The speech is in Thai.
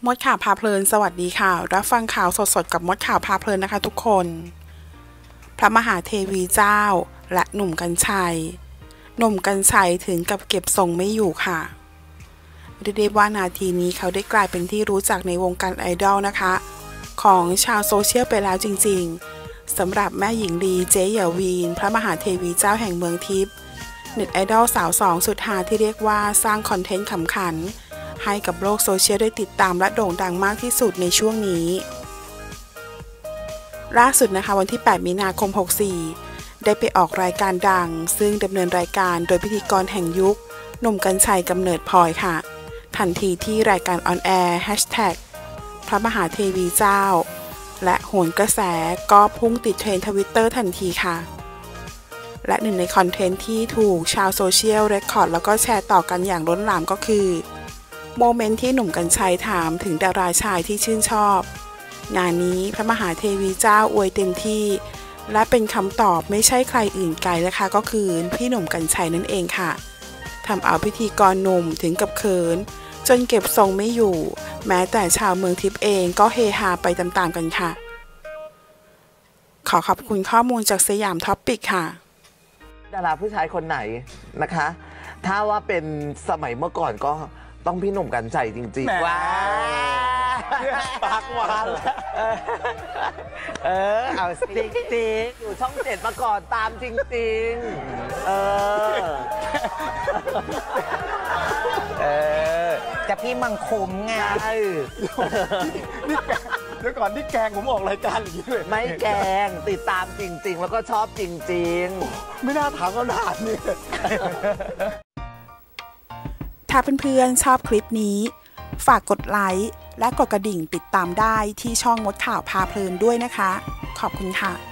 มดข่าวพาเพลินสวัสดีค่ะรับฟังข่าวสดๆกับมดข่าวพาเพลินนะคะทุกคนพระมหาเทวีเจ้าและหนุ่มกรรชัยถึงกับเก็บทรงไม่อยู่ค่ะเรียกได้ว่านาทีนี้เขาได้กลายเป็นที่รู้จักในวงการไอดอลนะคะของชาวโซเชียลไปแล้วจริงๆสำหรับแม่หญิงลีเจ๊หยาวีนพระมหาเทวีเจ้าแห่งเมืองทิพย์เน็ตไอดอลสาวสองสุดฮาที่เรียกว่าสร้างคอนเทนต์ขำขันให้กับโลกโซเชียลได้ติดตามและโด่งดังมากที่สุดในช่วงนี้ล่าสุดนะคะวันที่ 8 มีนาคม 64 ได้ไปออกรายการดังซึ่งดำเนินรายการโดยพิธีกรแห่งยุคหนุ่มกรรชัยกำเนิดพลอยค่ะทันทีที่รายการออนแอร์แฮชแท็กพระมหาเทวีเจ้าและโหนกระแสก็พุ่งติดเทรนด์ทวิตเตอร์ทันทีค่ะและหนึ่งในคอนเทนต์ที่ถูกชาวโซเชียลเรคคอร์ดแล้วก็แชร์ต่อกันอย่างล้นหลามก็คือโมเมนต์ที่หนุ่มกรรชัยถามถึงดาราชายที่ชื่นชอบงานนี้พระมหาเทวีเจ้าอวยเต็มที่และเป็นคำตอบไม่ใช่ใครอื่นไกลนะคะก็คือพี่หนุ่มกรรชัยนั่นเองค่ะทำเอาพิธีกรหนุ่มถึงกับเขินจนเก็บทรงไม่อยู่แม้แต่ชาวเมืองทิพย์เองก็เฮฮาไปตามๆกันค่ะขอขอบคุณข้อมูลจากสยามท็อปปิกค่ะดาราผู้ชายคนไหนนะคะถ้าว่าเป็นสมัยเมื่อก่อนก็ต้องพี่หนุ่มกรรชัยจริงๆว้าปากหวานเอาสติ๊กอยู่ช่อง7มาก่อนตามจริงๆจะพี่มังคุมไงนี่เดี๋ยวก่อนที่แกงผมออกรายการอย่างนี้เลยไม่แกงติดตามจริงๆแล้วก็ชอบจริงๆไม่น่าถามคำถามนี่ถ้าเพื่อนๆชอบคลิปนี้ฝากกดไลค์และกดกระดิ่งติดตามได้ที่ช่องมดข่าวพาเพลินด้วยนะคะขอบคุณค่ะ